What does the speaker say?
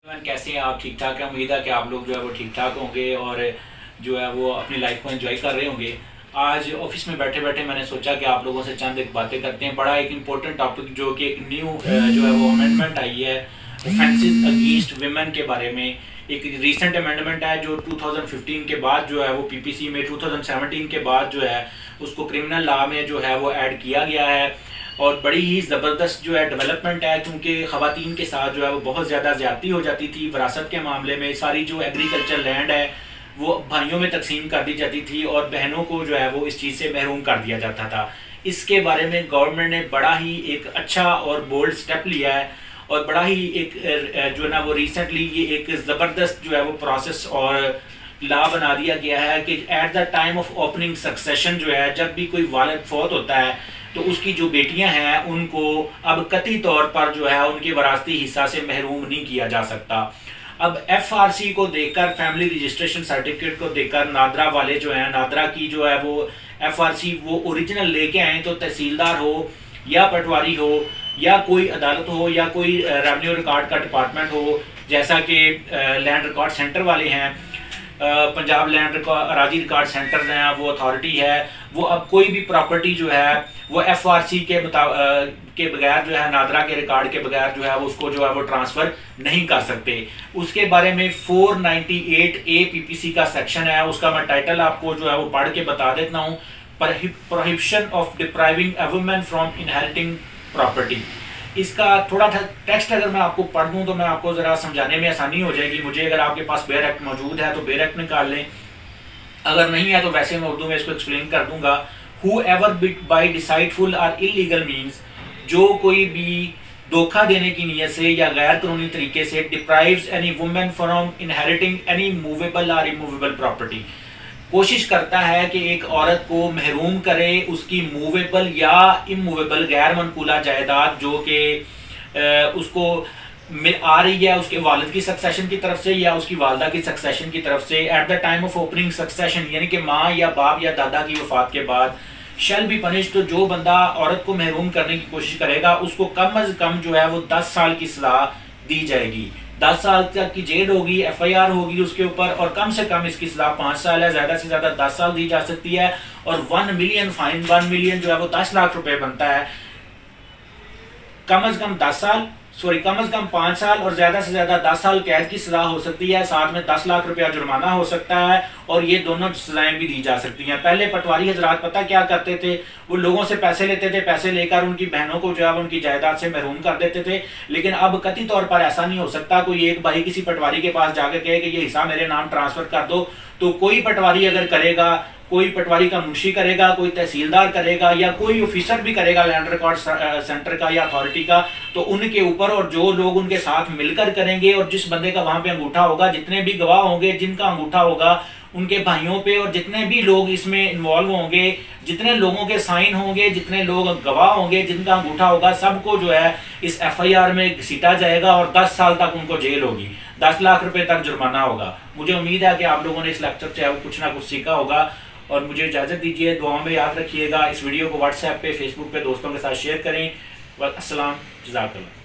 कैसे हैं आप? ठीक ठाक है। उम्मीद है कि आप लोग जो है वो ठीक ठाक होंगे और जो है वो अपनी लाइफ को एंजॉय कर रहे होंगे। आज ऑफिस में बैठे बैठे मैंने सोचा कि आप लोगों से चंद एक बातें करते हैं। बड़ा एक इम्पोर्टेंट टॉपिक जो कि एक न्यू जो है वो अमेंडमेंट आई है ऑफेंसेस अगेंस्ट विमेन के बारे में। एक रिसेंट अमेंडमेंट है जो 2015 के बाद जो है वो पीपीसी में 2017 के बाद जो है उसको क्रिमिनल लॉ में जो है वो ऐड किया गया है और बड़ी ही ज़बरदस्त जो है डेवलपमेंट है, क्योंकि ख़वातीन के साथ जो है वो बहुत ज़्यादा ज़्यादती हो जाती थी। विरासत के मामले में सारी जो एग्रीकल्चर लैंड है वो भाइयों में तकसीम कर दी जाती थी और बहनों को जो है वो इस चीज़ से महरूम कर दिया जाता था। इसके बारे में गवर्नमेंट ने बड़ा ही एक अच्छा और बोल्ड स्टेप लिया है और बड़ा ही एक जो है ना वो रिसेंटली ये एक ज़बरदस्त जो है वो प्रोसेस और लॉ बना दिया गया है कि at the time of opening succession जो है, जब भी कोई वालिद फौत होता है तो उसकी जो बेटियां हैं उनको अब कतई तौर पर जो है उनके वरासती हिस्सा से महरूम नहीं किया जा सकता। अब एफआरसी को देखकर, फैमिली रजिस्ट्रेशन सर्टिफिकेट को देखकर नादरा वाले जो हैं, नादरा की जो है वो एफआरसी वो ओरिजिनल लेके आए, तो तहसीलदार हो या पटवारी हो या कोई अदालत हो या कोई रेवेन्यू रिकॉर्ड का डिपार्टमेंट हो, जैसा कि लैंड रिकॉर्ड सेंटर वाले हैं, पंजाब लैंड अराजी रिकॉर्ड सेंटर हैं, वो अथॉरिटी है, वो अब कोई भी प्रॉपर्टी जो है वो एफआरसी के बगैर जो है, नादरा के रिकॉर्ड के बगैर जो है वो उसको जो है वो ट्रांसफ़र नहीं कर सकते। उसके बारे में 498A पीपीसी का सेक्शन है, उसका मैं टाइटल आपको जो है वो पढ़ के बता देता हूँ। Prohibition of depriving a woman from inheriting property. इसका थोड़ा टेक्स्ट अगर मैं आपको पढ़ दूं तो मैं आपको ज़रा समझाने में आसानी हो जाएगी मुझे। अगर आपके पास बेयर एक्ट मौजूद है तो बेयर एक्ट निकाल लें, अगर नहीं है तो वैसे मैं उर्दू में इसको एक्सप्लेन कर दूंगा। Whoever by deceitful or illegal means, जो कोई भी धोखा देने की नीयत से या गैर कानूनी तरीके से deprives any woman from inheriting any movable or immovable property, कोशिश करता है कि एक औरत को महरूम करे उसकी मूवेबल या इमूवेबल गैर मनकूला जायदाद जो कि उसको आ रही है उसके वालिद की सक्सेशन की तरफ से या उसकी वालदा की सक्सेशन की तरफ से at the time of opening succession, यानी कि माँ या बाप या दादा की वफात के बाद। शैल बी पनिश, तो जो बंदा औरत को महरूम करने की कोशिश करेगा उसको कम अज कम जो है वो 10 साल की सज़ा दी जाएगी। 10 साल तक की जेल होगी, एफआईआर होगी उसके ऊपर, और कम से कम इसकी सज़ा 5 साल है, ज़्यादा से ज़्यादा 10 साल दी जा सकती है। और 1 मिलियन फाइन, 1 मिलियन जो है वो 10 लाख रुपए बनता है। कम अज कम 10 साल, कम अज कम 5 साल और ज्यादा से ज्यादा 10 साल कैद की सजा हो सकती है, साथ में 10 लाख रुपया जुर्माना हो सकता है, और ये दोनों सजाएं भी दी जा सकती हैं। पहले पटवारी हजरात पता क्या करते थे, वो लोगों से पैसे लेते थे, पैसे लेकर उनकी बहनों को जो है उनकी जायदाद से महरूम कर देते थे। लेकिन अब कतई तौर पर ऐसा नहीं हो सकता। कोई एक भाई किसी पटवारी के पास जाकर कहे कि ये हिस्सा मेरे नाम ट्रांसफर कर दो, तो कोई पटवारी अगर करेगा, कोई पटवारी का मुंशी करेगा, कोई तहसीलदार करेगा या कोई ऑफिसर भी करेगा लैंड रिकॉर्ड सेंटर का या अथॉरिटी का, तो उनके ऊपर और जो लोग उनके साथ मिलकर करेंगे और जिस बंदे का वहां पे अंगूठा होगा, जितने भी गवाह होंगे जिनका अंगूठा होगा उनके भाइयों पे, और जितने भी लोग इसमें इन्वॉल्व होंगे, जितने लोगों के साइन होंगे, जितने लोग गवाह होंगे, जिनका अंगूठा होगा, सबको जो है इस एफआईआर में घसीटा जाएगा और 10 साल तक उनको जेल होगी, 10 लाख रुपए तक जुर्माना होगा। मुझे उम्मीद है कि आप लोगों ने इस लेक्चर से कुछ ना कुछ सीखा होगा और मुझे इजाज़त दीजिए। दुआओं में याद रखिएगा। इस वीडियो को व्हाट्सएप पे, फेसबुक पे दोस्तों के साथ शेयर करें। अस्सलाम, जज़ाकल्लाह।